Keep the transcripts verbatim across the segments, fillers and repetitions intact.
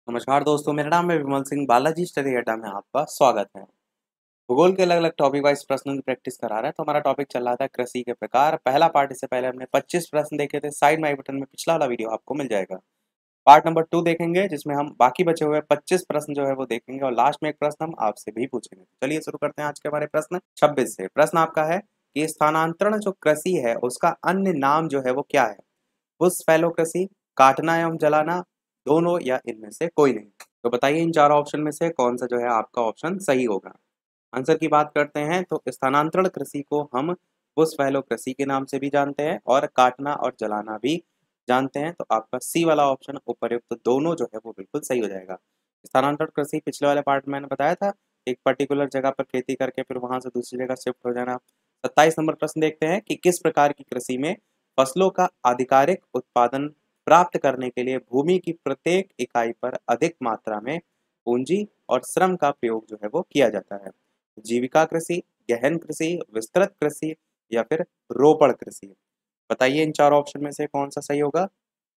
नमस्कार दोस्तों, मेरा नाम है विमल सिंह। बालाजी स्टडी अड्डा में आपका स्वागत है। भूगोल के अलग अलग टॉपिक वाइज प्रश्नों की प्रैक्टिस करा रहे हैं। तो हमारा टॉपिक चल रहा था कृषि के प्रकार। पहला पार्ट, इससे पहले हमने पच्चीस प्रश्न देखे थे। साइड में आई बटन में पिछला वाला वीडियो आपको मिल जाएगा। पार्ट नंबर टू देखेंगे, जिसमें हम बाकी बचे हुए पच्चीस प्रश्न जो है वो देखेंगे और लास्ट में एक प्रश्न हम आपसे भी पूछेंगे। चलिए शुरू करते हैं आज के हमारे प्रश्न छब्बीस से। प्रश्न आपका है कि स्थानांतरण जो कृषि है उसका अन्य नाम जो है वो क्या है? बुश फैलो कृषि, काटना एवं जलाना, दोनों या इनमें से कोई नहीं। तो बताइए इन चारों ऑप्शन में से कौन सा जो है आपका ऑप्शन सही होगा। आंसर की बात करते हैं तो स्थानांतरण कृषि को हम बुश फैलो कृषि के नाम से भी जानते हैं और काटना और जलाना भी जानते हैं। तो आपका सी वाला ऑप्शन उपर्युक्त तो दोनों जो है वो बिल्कुल सही हो जाएगा। स्थानांतरण कृषि पिछले वाले पार्ट में मैंने बताया था, एक पर्टिकुलर जगह पर खेती करके फिर वहां से दूसरी जगह शिफ्ट हो जाना। सत्ताईस नंबर प्रश्न देखते हैं कि किस प्रकार की कृषि में फसलों का आधिकारिक उत्पादन प्राप्त करने के लिए भूमि की प्रत्येक इकाई पर अधिक मात्रा में पूंजी और श्रम का प्रयोग जो है वो किया जाता है। जीविका कृषि, गहन कृषि, विस्तृत कृषि या फिर रोपण कृषि। बताइए इन चार ऑप्शन में से कौन सा सही होगा।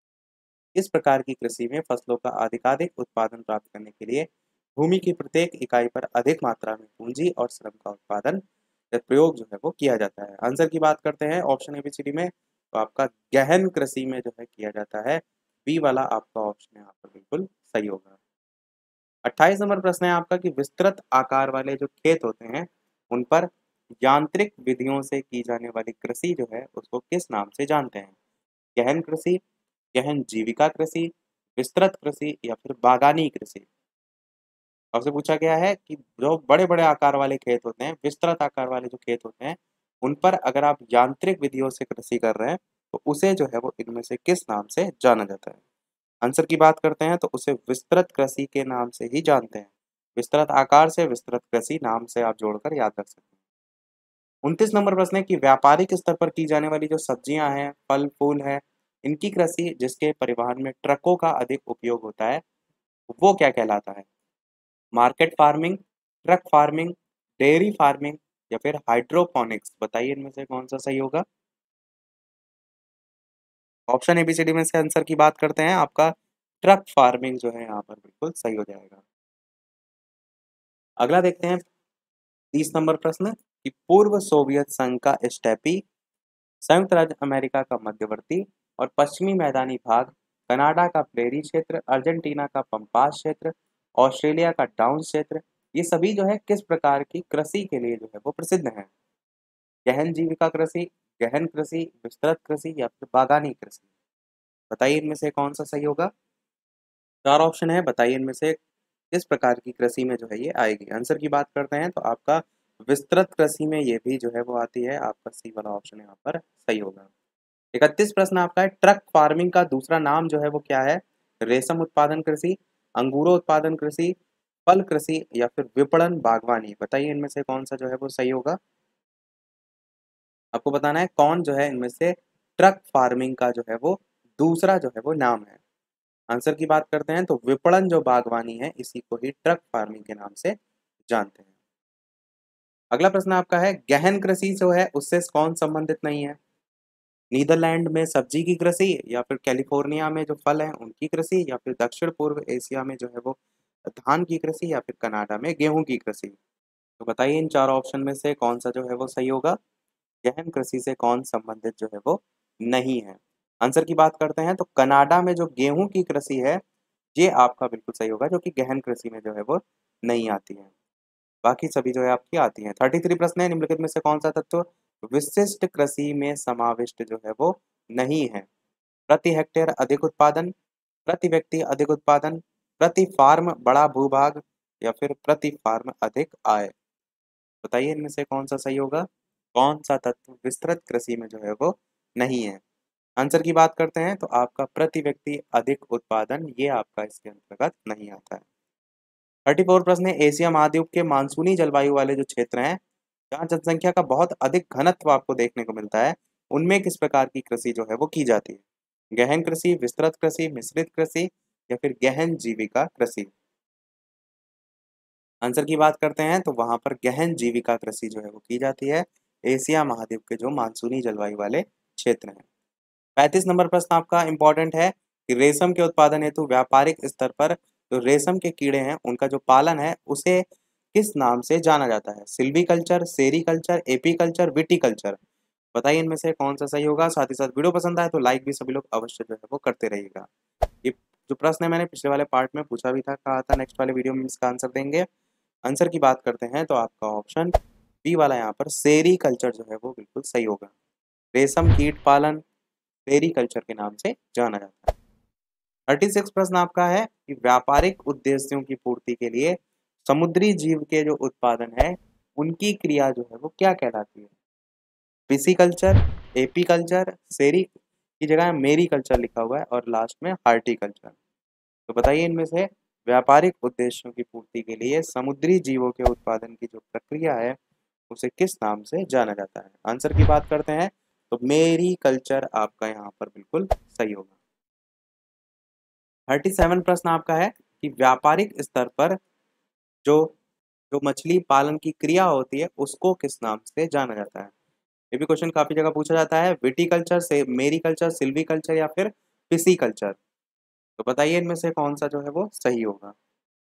इस प्रकार की कृषि में फसलों का अधिकाधिक उत्पादन प्राप्त करने के लिए भूमि की प्रत्येक इकाई पर अधिक मात्रा में पूंजी और श्रम का उत्पादन या प्रयोग जो है वो किया जाता है। आंसर की बात करते हैं ऑप्शन एबीसीडी में, तो आपका गहन कृषि में जो है किया जाता है। बी वाला आपका ऑप्शन यहाँ पर बिल्कुल सही होगा। अट्ठाईस नंबर प्रश्न है आपका कि विस्तृत आकार वाले जो खेत होते हैं उन पर यांत्रिक विधियों से की जाने वाली कृषि जो है उसको किस नाम से जानते हैं? गहन कृषि, गहन जीविका कृषि, विस्तृत कृषि या फिर बागानी कृषि। आपसे पूछा गया है कि जो बड़े बड़े आकार वाले खेत होते हैं, विस्तृत आकार वाले जो खेत होते हैं, उन पर अगर आप यांत्रिक विधियों से कृषि कर रहे हैं तो उसे जो है वो इनमें से किस नाम से जाना जाता है? आंसर की बात करते हैं तो उसे विस्तृत कृषि के नाम से ही जानते हैं। विस्तृत आकार से विस्तृत कृषि नाम से आप जोड़कर याद रख सकते हैं। उनतीस नंबर प्रश्न है कि व्यापारिक स्तर पर की जाने वाली जो सब्जियां हैं, फल फूल है, इनकी कृषि जिसके परिवहन में ट्रकों का अधिक उपयोग होता है, वो क्या कहलाता है? Market farming, truck farming, dairy farming या फिर हाइड्रोपोनिक्स। बताइए इनमें से कौन सा सही होगा। ऑप्शन एबीसीडी में से आंसर की बात करते हैं, आपका ट्रक फार्मिंग जो है यहाँ पर बिल्कुल सही हो जाएगा। अगला देखते हैं तीस नंबर प्रश्न कि पूर्व सोवियत संघ का स्टेपी, संयुक्त राज्य अमेरिका का मध्यवर्ती और पश्चिमी मैदानी भाग, कनाडा का प्रेरी क्षेत्र, अर्जेंटीना का पंपास क्षेत्र, ऑस्ट्रेलिया का डाउन क्षेत्र, ये सभी जो है किस प्रकार की कृषि के लिए जो है वो प्रसिद्ध हैं? गहन जीविका कृषि, गहन कृषि, विस्तृत कृषि या फिर बागानी कृषि। बताइए इनमें से कौन सा सही होगा। चार ऑप्शन है, बताइए इनमें से किस प्रकार की कृषि में जो है ये आएगी। आंसर की बात करते हैं तो आपका विस्तृत कृषि में ये भी जो है वो आती है। आपका सी वाला ऑप्शन यहाँ पर सही होगा। इकतीस प्रश्न आपका है, ट्रक फार्मिंग का दूसरा नाम जो है वो क्या है? रेशम उत्पादन कृषि, अंगूरों उत्पादन कृषि, फल कृषि या फिर विपणन बागवानी। बताइए इनमें से कौन सा जो है वो सही होगा। आपको बताना है कौन जो है इनमें से ट्रक फार्मिंग का जो है वो दूसरा जो है वो नाम है। आंसर की बात करते हैं तो विपणन जो बागवानी है इसी को ही ट्रक फार्मिंग के नाम से जानते हैं। अगला प्रश्न आपका है, गहन कृषि जो है उससे कौन संबंधित नहीं है? नीदरलैंड में सब्जी की कृषि या फिर कैलिफोर्निया में जो फल हैं उनकी कृषि या फिर दक्षिण पूर्व एशिया में जो है वो धान की कृषि या फिर कनाडा में गेहूं की कृषि। तो बताइए इन चार ऑप्शन में से कौन सा जो है वो सही होगा। गहन कृषि से कौन संबंधित जो है वो नहीं है। आंसर की बात करते हैं तो कनाडा में जो गेहूं की कृषि है ये आपका बिल्कुल सही होगा, जो कि गहन कृषि में जो है वो नहीं आती है। बाकी सभी जो है आपकी आती हैं। थर्टी थ्री प्रश्न है, निम्नलिखित में से कौन सा तत्व विशिष्ट कृषि में समाविष्ट जो है वो नहीं है? प्रति हेक्टेयर अधिक उत्पादन, प्रति व्यक्ति अधिक उत्पादन, प्रति फार्म बड़ा भूभाग या फिर प्रति फार्म अधिक आय। बताइए इनमें से कौन सा सही होगा। कौन सा तत्व विस्तृत कृषि में जो है वो नहीं है? आंसर की बात करते हैं तो आपका प्रति व्यक्ति अधिक उत्पादन ये आपका इसके अंतर्गत नहीं आता है। थर्टी फोर प्रश्न है, एशिया महाद्वीप के मानसूनी जलवायु वाले जो क्षेत्र हैं जहाँ जनसंख्या का बहुत अधिक घनत्व आपको देखने को मिलता है, उनमें किस प्रकार की कृषि जो है वो की जाती है? गहन कृषि, विस्तृत कृषि, मिश्रित कृषि या फिर गहन जीविका कृषि। आंसर की बात करते हैं तो वहां पर गहन जीविका कृषि जो है वो की जाती है, एशिया महाद्वीप के जो मानसूनी जलवायु वाले क्षेत्र हैं। पैंतीस नंबर प्रश्न आपका इंपॉर्टेंट है कि रेशम के उत्पादन हेतु व्यापारिक स्तर पर तो रेशम के कीड़े हैं उनका जो पालन है उसे किस नाम से जाना जाता है? Silviculture, sericulture, apiculture, viticulture. बताइए इनमें से कौन सा सही होगा। साथ ही साथ वीडियो पसंद आए तो लाइक भी सभी लोग अवश्य जो है वो करते रहिएगा। ये जो प्रश्न है मैंने पिछले वाले पार्ट में पूछा भी था, कहा था नेक्स्ट वाले वीडियो में इसका आंसर देंगे। आंसर की बात करते हैं तो आपका ऑप्शन बी वाला यहाँ पर सेरीकल्चर जो है वो बिल्कुल सही होगा। रेशम कीट पालन सेरीकल्चर के नाम से जाना जाता है। थर्टी सिक्स प्रश्न आपका है कि व्यापारिक उद्देश्यों की पूर्ति के लिए समुद्री जीव के जो उत्पादन है उनकी क्रिया जो है वो क्या कहलाती है? पिसीकल्चर, एपीकल्चर, सेरी की जगह मेरी कल्चर लिखा हुआ है और लास्ट में हार्टिकल्चर। तो बताइए इनमें से व्यापारिक उद्देश्यों की पूर्ति के लिए समुद्री जीवों के उत्पादन की जो प्रक्रिया है उसे किस नाम से जाना जाता है? आंसर की बात करते हैं तो मेरी कल्चर आपका यहाँ पर बिल्कुल सही होगा। थर्टी सेवन प्रश्न आपका है कि व्यापारिक स्तर पर जो जो मछली पालन की क्रिया होती है उसको किस नाम से जाना जाता है? ये भी क्वेश्चन काफी जगह पूछा जाता है। विटीकल्चर से मेरी कल्चर, सिल्वीकल्चर या फिर पिसीकल्चर। तो बताइए इनमें से कौन सा जो है वो सही होगा।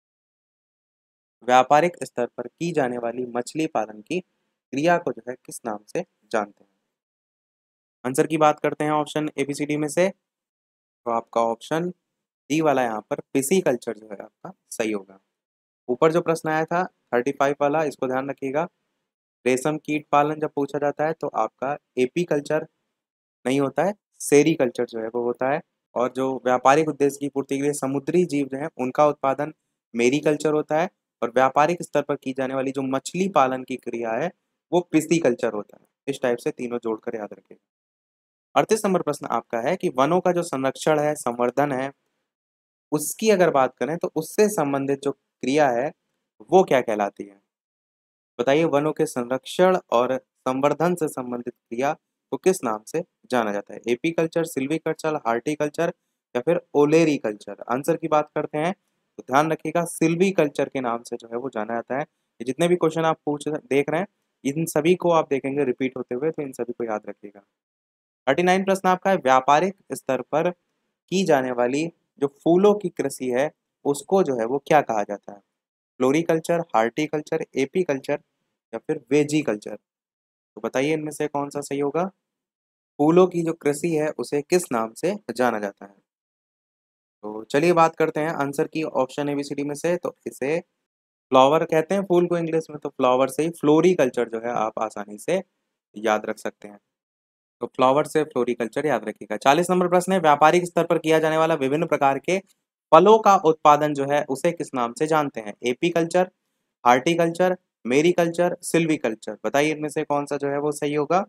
व्यापारिक स्तर पर की जाने वाली मछली पालन की क्रिया को जो है किस नाम से जानते हैं? आंसर की बात करते हैं ऑप्शन एबीसीडी में से तो आपका ऑप्शन डी वाला यहाँ पर पिसीकल्चर जो है आपका सही होगा। ऊपर जो प्रश्न आया था थर्टी फाइव वाला, इसको ध्यान रखिएगा। रेशम कीट पालन जब पूछा जाता है तो आपका एपी कल्चर नहीं होता है, सेरी कल्चर जो है वो होता है। और जो व्यापारिक उद्देश्य की पूर्ति के लिए समुद्री जीव जो है उनका उत्पादन मेरी कल्चर होता है। और व्यापारिक स्तर पर की जाने वाली जो मछली पालन की क्रिया है वो पिसी कल्चर होता है। इस टाइप से तीनों जोड़कर याद रखिएगा। अड़तीस नंबर प्रश्न आपका है कि वनों का जो संरक्षण है, संवर्धन है, उसकी अगर बात करें तो उससे संबंधित जो क्रिया है वो क्या कहलाती है? बताइए वनों के संरक्षण और संवर्धन से संबंधित क्रिया को किस नाम से जाना जाता है? एपी कल्चर, सिल्वीकल्चर, हार्टिकल्चर या फिर ओलेरी कल्चर। आंसर की बात करते हैं तो ध्यान रखिएगा सिल्वी कल्चर के नाम से जो है वो जाना जाता है। ये जितने भी क्वेश्चन आप पूछ देख रहे हैं इन सभी को आप देखेंगे रिपीट होते हुए, तो इन सभी को याद रखिएगा। थर्टी नाइन प्रश्न आपका है व्यापारिक स्तर पर की जाने वाली जो फूलों की कृषि है उसको जो है वो क्या कहा जाता है? फ्लोरिकल्चर, हार्टिकल्चर, एपी कल्चर या फिर वेजी कल्चर। तो बताइए इनमें से कौन सा सही होगा। फूलों की जो कृषि है उसे किस नाम से जाना जाता है? तो चलिए बात करते हैं आंसर की ऑप्शन एबीसीडी में से। तो इसे फ्लावर कहते हैं फूल को इंग्लिश में, तो फ्लावर से ही फ्लोरिकल्चर जो है आप आसानी से याद रख सकते हैं। तो फ्लावर से फ्लोरिकल्चर याद रखिएगा। चालीस नंबर प्रश्न है व्यापारिक स्तर पर किया जाने वाला विभिन्न प्रकार के फलों का उत्पादन जो है उसे किस नाम से जानते हैं? Apiculture, horticulture, mariculture, silviculture. बताइए इनमें से कौन सा जो है वो सही होगा।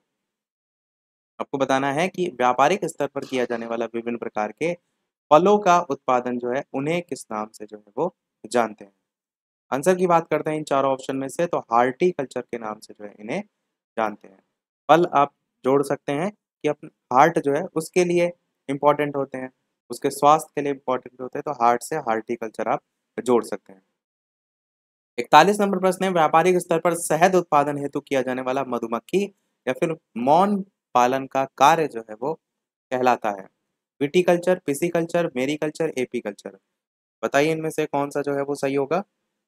आपको बताना है कि व्यापारिक स्तर पर किया जाने वाला विभिन्न प्रकार के फलों का उत्पादन जो है उन्हें किस नाम से जो है वो जानते हैं। आंसर की बात करते हैं इन चारों ऑप्शन में से तो हार्टिकल्चर के नाम से जो है इन्हें जानते हैं। फल आप जोड़ सकते हैं कि अपने हार्ट जो है उसके लिए इम्पोर्टेंट होते हैं, उसके स्वास्थ्य के लिए इम्पोर्टेंट होते हैं, तो हार्ट से हार्टिकल्चर आप जोड़ सकते हैं। इकतालीस नंबर प्रश्न है व्यापारिक स्तर पर शहद उत्पादन हेतु किया जाने वाला मधुमक्खी या फिर मौन पालन का कार्य जो है वो कहलाता है? Viticulture, pisciculture, mariculture, apiculture. बताइए इनमें से कौन सा जो है वो सही होगा।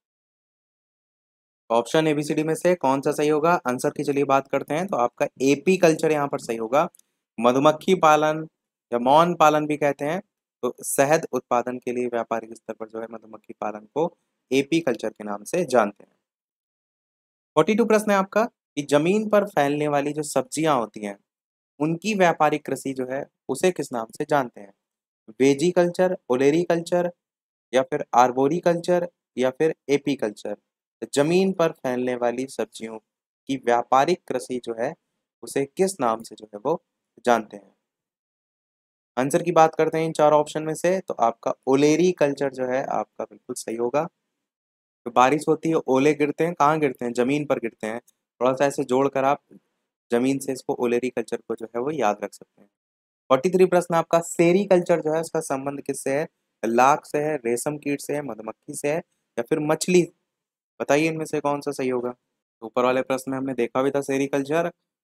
ऑप्शन एबीसीडी में से कौन सा सही होगा। आंसर की चलिए बात करते हैं तो आपका एपी कल्चर यहाँ पर सही होगा। मधुमक्खी पालन या मौन पालन भी कहते हैं, तो शहद उत्पादन के लिए व्यापारिक स्तर पर जो है मधुमक्खी पालन को एपी कल्चर के नाम से जानते हैं। फोर्टी टू प्रश्न है आपका कि जमीन पर फैलने वाली जो सब्जियां होती हैं उनकी व्यापारिक कृषि जो है उसे किस नाम से जानते हैं? वेजी कल्चर, ओलेरी कल्चर या फिर आर्बोरी कल्चर या फिर एपी कल्चर। जमीन पर फैलने वाली सब्जियों की व्यापारिक कृषि जो है उसे किस नाम से जो है वो जानते हैं? आंसर की बात करते हैं इन चार ऑप्शन में से तो आपका ओलेरी कल्चर जो है आपका बिल्कुल सही होगा। तो बारिश होती है, ओले गिरते हैं, कहाँ गिरते हैं? जमीन पर गिरते हैं। थोड़ा सा ऐसे जोड़कर आप जमीन से इसको ओलेरी कल्चर को जो है वो याद रख सकते हैं। फोर्टी थ्री प्रश्न आपका सेरी कल्चर जो है उसका संबंध किससे है? लाख से है, रेशम कीट से है, मधुमक्खी से है या फिर मछली। बताइए इनमें से कौन सा सही होगा। ऊपर वाले प्रश्न में हमने देखा भी था सेरीकल्चर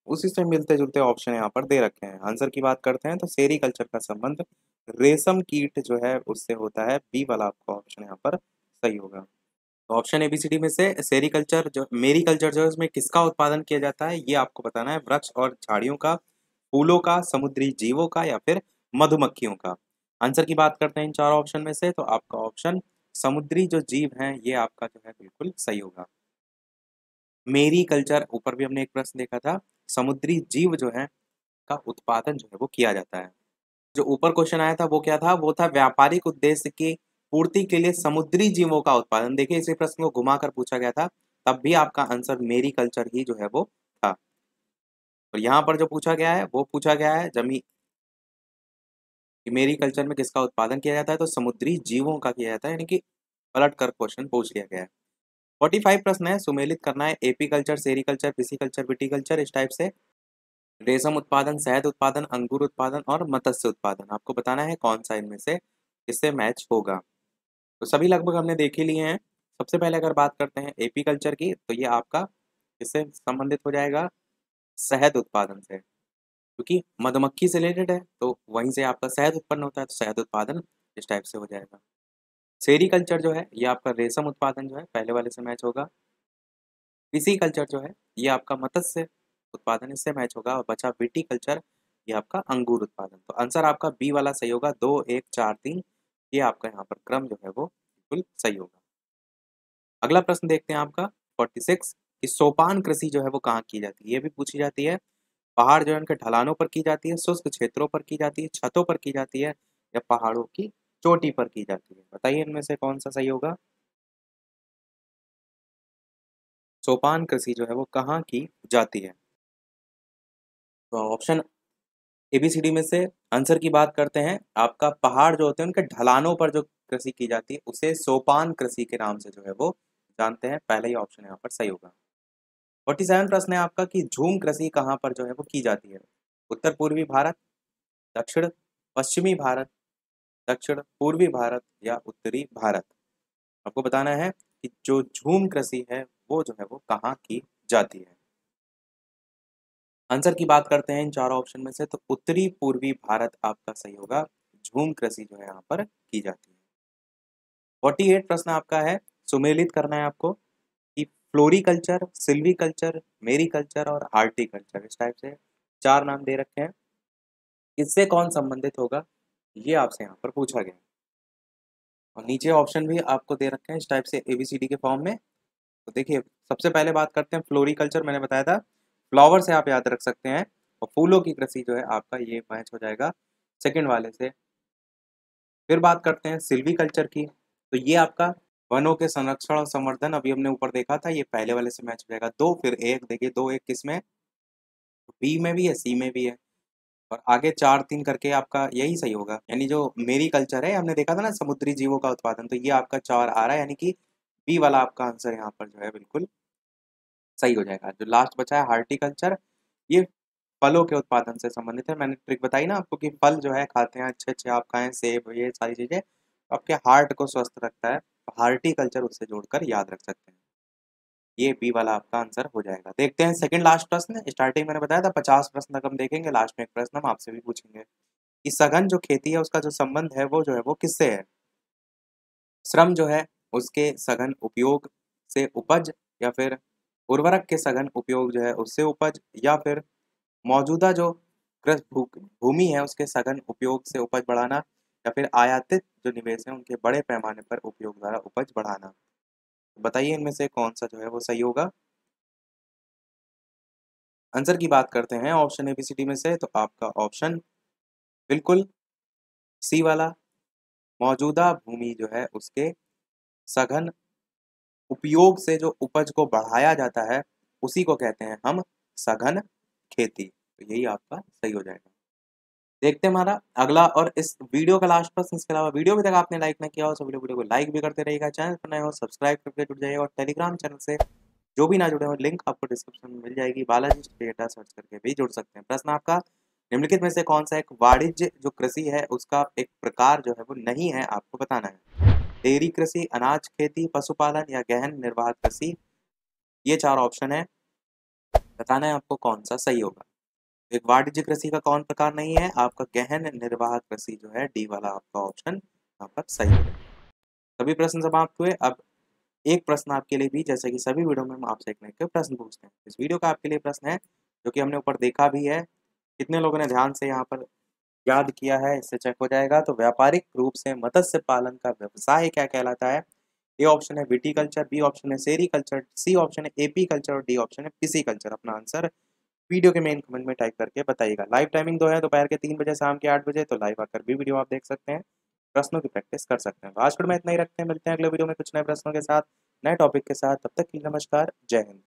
उसी से मिलते जुलते ऑप्शन यहाँ पर दे रखे हैं। आंसर की बात करते हैं तो सेरीकल्चर का संबंध रेशम कीट जो है उससे होता है। बी वाला आपका ऑप्शन यहाँ पर सही होगा। तो ऑप्शन एबीसीडी में से सेरीकल्चर जो मेरीकल्चर जो है उसमें किसका उत्पादन किया जाता है, ये आपको बताना है। वृक्ष और झाड़ियों का, फूलों का, समुद्री जीवों का या फिर मधुमक्खियों का। आंसर की बात करते हैं इन चार ऑप्शन में से, तो आपका ऑप्शन समुद्री जो जीव हैं ये आपका जो है बिल्कुल सही होगा। मेरी कल्चर, ऊपर भी हमने एक प्रश्न देखा था, समुद्री जीव जो है का उत्पादन जो है वो किया जाता है। जो ऊपर क्वेश्चन आया था वो क्या था, वो था व्यापारिक उद्देश्य की पूर्ति के लिए समुद्री जीवों का उत्पादन। देखिए इसी प्रश्न को घुमाकर पूछा गया था, तब भी आपका आंसर मेरी कल्चर ही जो है वो था। और यहाँ पर जो पूछा गया है वो पूछा गया है जमी कि मेरी कल्चर में किसका उत्पादन किया जाता है, तो समुद्री जीवों का किया जाता है, यानी कि पलट कर क्वेश्चन पूछ लिया गया है। पैंतालीस प्रश्न है, सुमेलित करना है apiculture, sericulture, pisciculture, viticulture, इस टाइप से। रेशम उत्पादन, शहद उत्पादन, अंगूर उत्पादन और मत्स्य उत्पादन, आपको बताना है कौन सा इनमें से इससे मैच होगा। तो सभी लगभग हमने देख ही लिए हैं। सबसे पहले अगर बात करते हैं एपी कल्चर की, तो ये आपका इससे संबंधित हो जाएगा शहद उत्पादन से, क्योंकि मधुमक्खी से रिलेटेड है तो वहीं से आपका शहद उत्पन्न होता है, तो शहद उत्पादन इस टाइप से हो जाएगा। सेरीकल्चर जो है ये आपका रेशम उत्पादन जो है पहले वाले से मैच होगा। पिसीकल्चर जो है ये आपका मत्स्य उत्पादन, इससे मैच होगा। और बचा विटीकल्चर, ये आपका अंगूर उत्पादन। तो आंसर आपका बी वाला सही होगा। दो, एक, चार, तीन, ये आपका यहाँ पर क्रम जो है वो बिल्कुल सही होगा। अगला प्रश्न देखते हैं आपका छियालीस कि सोपान कृषि जो है वो कहाँ की जाती है, ये भी पूछी जाती है। पहाड़ जो है उनके ढलानों पर की जाती है, शुष्क क्षेत्रों पर की जाती है, छतों पर की जाती है या पहाड़ों की चोटी पर की जाती है। बताइए इनमें से कौन सा सही होगा। सोपान कृषि जो है वो कहाँ की जाती है, तो ऑप्शन एबीसीडी में से आंसर की बात करते हैं। आपका पहाड़ जो होते हैं उनके ढलानों पर जो कृषि की जाती है उसे सोपान कृषि के नाम से जो है वो जानते हैं। पहले ही ऑप्शन यहाँ पर सही होगा। सैंतालीस प्रश्न है आपका कि झूम कृषि कहाँ पर जो है वो की जाती है। उत्तर पूर्वी भारत, दक्षिण पश्चिमी भारत, दक्षिण पूर्वी भारत या उत्तरी भारत। आपको बताना है कि जो झूम कृषि है वो जो है वो कहाँ की जाती है। आंसर की बात करते हैं इन चारों ऑप्शन में से, तो उत्तरी पूर्वी भारत आपका सही होगा। झूम कृषि जो है यहाँ पर की जाती है। अड़तालीस प्रश्न आपका है, सुमेलित करना है आपको कि फ्लोरिकल्चर, सिल्वीकल्चर, मेरीकल्चर और हार्टिकल्चर, इस टाइप से चार नाम दे रखे हैं। इससे कौन संबंधित होगा, ये आपसे यहाँ पर पूछा गया। और नीचे ऑप्शन भी आपको दे रखे हैं इस टाइप से एबीसीडी के फॉर्म में। तो देखिए सबसे पहले बात करते हैं फ्लोरिकल्चर, मैंने बताया था फ्लावर से आप याद रख सकते हैं, और फूलों की कृषि जो है आपका ये मैच हो जाएगा सेकंड वाले से। फिर बात करते हैं सिल्वीकल्चर की, तो ये आपका वनों के संरक्षण और संवर्धन, अभी हमने ऊपर देखा था, ये पहले वाले से मैच हो जाएगा। दो फिर एक, देखिए दो एक किस में, बी में भी है, सी में भी है, और आगे चार तीन करके आपका यही सही होगा। यानी जो मेरी कल्चर है, हमने देखा था ना समुद्री जीवों का उत्पादन, तो ये आपका चार आ रहा है, यानी कि बी वाला आपका आंसर यहाँ पर जो है बिल्कुल सही हो जाएगा। जो लास्ट बचा है हार्टिकल्चर, ये फलों के उत्पादन से संबंधित है। मैंने ट्रिक बताई ना आपको कि फल जो है खाते हैं अच्छे अच्छे आप खाएं, सेब, ये सारी चीजें तो आपके हार्ट को स्वस्थ रखता है। हार्टिकल्चर उससे जोड़कर याद रख सकते हैं। ये बी वाला आपका आंसर हो जाएगा। देखते हैं सेकंड लास्ट प्रश्न। स्टार्टिंग मैंने बताया था पचास प्रश्न तक हम देखेंगे, लास्ट में एक प्रश्न हम आपसे भी पूछेंगे कि सघन जो खेती है उसका जो संबंध है वो जो है वो किससे है। श्रम जो है उसके सघन उपयोग से उपज, या फिर उर्वरक के सघन उपयोग जो है उससे उपज, या फिर मौजूदा जो कृषि भू भूमि है उसके सघन उपयोग से उपज बढ़ाना, या फिर आयातित जो निवेश है उनके बड़े पैमाने पर उपयोग द्वारा उपज बढ़ाना। बताइए इनमें से कौन सा जो है वो सही होगा। आंसर की बात करते हैं ऑप्शन एबीसीडी में से, तो आपका ऑप्शन बिल्कुल सी वाला, मौजूदा भूमि जो है उसके सघन उपयोग से जो उपज को बढ़ाया जाता है उसी को कहते हैं हम सघन खेती। तो यही आपका सही हो जाएगा। देखते हैं हमारा अगला और इस वीडियो का लास्ट प्रश्न। इसके अलावा वीडियो अभी तक आपने लाइक ना किया हो, सभी लोग वीडियो को लाइक भी करते रहिएगा। चैनल पर नए हो सब्सक्राइब करके जुड़ जाइए, और टेलीग्राम चैनल से जो भी ना जुड़े हो लिंक आपको डिस्क्रिप्शन में मिल जाएगी। बालाजी डेटा सर्च करके भी जुड़ सकते हैं। प्रश्न आपका, निम्नलिखित में से कौन सा एक वाणिज्य जो कृषि है उसका एक प्रकार जो है वो नहीं है, आपको बताना है। डेयरी कृषि, अनाज खेती, पशुपालन या गहन निर्वाह कृषि, ये चार ऑप्शन है। बताना है आपको कौन सा सही होगा। एक वाणिज्य कृषि का कौन प्रकार नहीं है? आपका गहन निर्वाह कृषि जो है डी वाला आपका ऑप्शन यहाँ पर सही हो जाएगा। सभी प्रश्न समाप्त हुए। अब एक प्रश्न आपके लिए भी, जैसे कि सभी वीडियो में हम आपसे एक न एक प्रश्न पूछते हैं। इस वीडियो का आपके लिए प्रश्न है जो कि हमने ऊपर देखा भी है, कितने लोगों ने ध्यान से यहाँ पर याद किया है इससे चेक हो जाएगा। तो व्यापारिक रूप से मत्स्य पालन का व्यवसाय क्या कहलाता है? ए ऑप्शन है विटीकल्चर, बी ऑप्शन है सेरीकल्चर, सी ऑप्शन है एपीकल्चर और डी ऑप्शन है पिसीकल्चर। अपना आंसर वीडियो के मेन कमेंट में टाइप करके बताइएगा। लाइव टाइमिंग दो है, दोपहर के तीन बजे, शाम के आठ बजे, तो लाइव आकर भी वीडियो आप देख सकते हैं, प्रश्नों की प्रैक्टिस कर सकते हैं। तो आज के में इतना ही रखते हैं, मिलते हैं अगले वीडियो में कुछ नए प्रश्नों के साथ, नए टॉपिक के साथ। तब तक के लिए नमस्कार, जय हिंद।